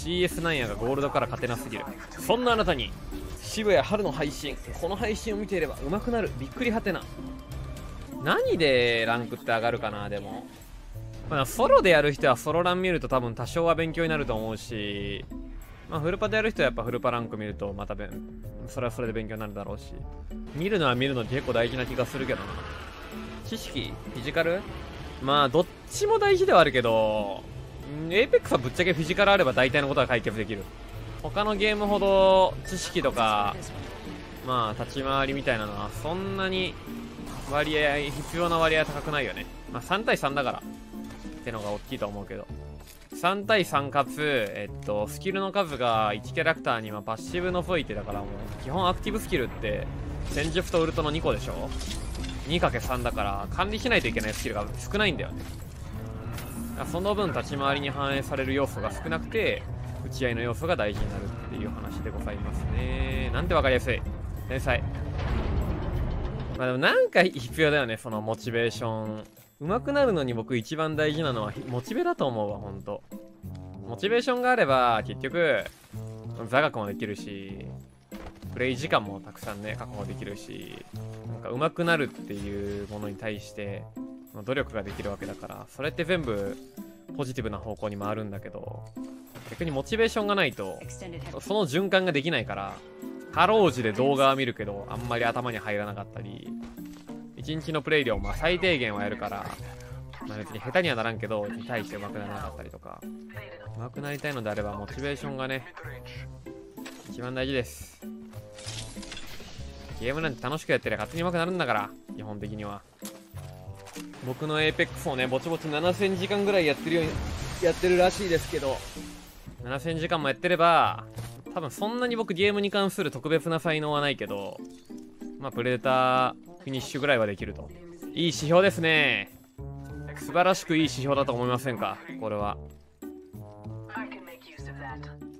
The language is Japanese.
CS なんやがゴールドから勝てなすぎる。そんなあなたに渋谷春の配信、この配信を見ていれば上手くなる、びっくりはてな。何でランクって上がるかな。でもまあソロでやる人はソロラン見ると多分多少は勉強になると思うし、まあフルパでやる人はやっぱフルパランク見るとまたそれはそれで勉強になるだろうし、見るのは見るの結構大事な気がするけどな。知識フィジカル、まあどっちも大事ではあるけど、エイペックスはぶっちゃけフィジカルあれば大体のことは解決できる。他のゲームほど知識とかまあ立ち回りみたいなのはそんなに必要な割合高くないよね。まあ3対3だからってのが大きいと思うけど、3対3かつスキルの数が1キャラクターにはパッシブ除いてだから、もう基本アクティブスキルって戦術とウルトの2個でしょ。 2×3 だから管理しないといけないスキルが少ないんだよね。その分立ち回りに反映される要素が少なくて打ち合いの要素が大事になるっていう話でございますね。なんてわかりやすい。天才。まあでもなんか必要だよね、そのモチベーション。上手くなるのに僕一番大事なのはモチベだと思うわ、ほんと。モチベーションがあれば結局座学もできるし、プレイ時間もたくさんね確保できるし、なんか上手くなるっていうものに対して努力ができるわけだから、それって全部ポジティブな方向に回るんだけど、逆にモチベーションがないとその循環ができないから、かろうじて動画は見るけどあんまり頭に入らなかったり、1日のプレイ量まあ最低限はやるから、まあ、別に下手にはならんけどに対して上手くならなかったりとか、上手くなりたいのであればモチベーションがね一番大事です。ゲームなんて楽しくやってりゃ勝手に上手くなるんだから、基本的には。僕の APEX をねぼちぼち7000時間ぐらいやってるらしいですけど、7000時間もやってれば多分そんなに僕ゲームに関する特別な才能はないけど、まあプレデターフィニッシュぐらいはできると。いい指標ですね。素晴らしくいい指標だと思いませんか、これは。